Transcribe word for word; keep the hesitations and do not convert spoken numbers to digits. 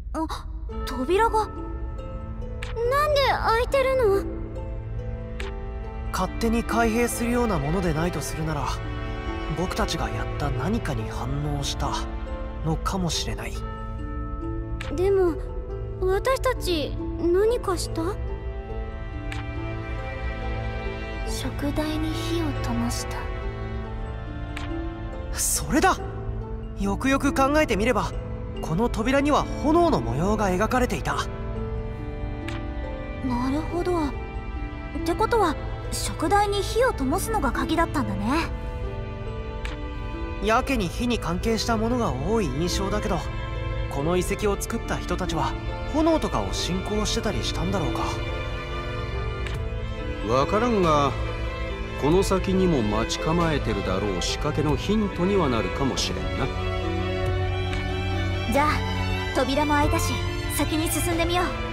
あ、扉がなんで開いてるの？ 勝手に開閉するようなものでないとするなら、僕たちがやった何かに反応したのかもしれない。 でも私たち何かした？ 食台に火を灯した。 それだ。よくよく考えてみれば、この扉には炎の模様が描かれていた。 なるほど。ってことは食台に火を灯すのが鍵だったんだね。 やけに火に関係したものが多い印象だけど、この遺跡を作った人たちは炎とかを信仰してたりしたんだろうか。 わからんが、この先にも待ち構えてるだろう仕掛けのヒントにはなるかもしれんな。 じゃあ扉も開いたし、先に進んでみよう。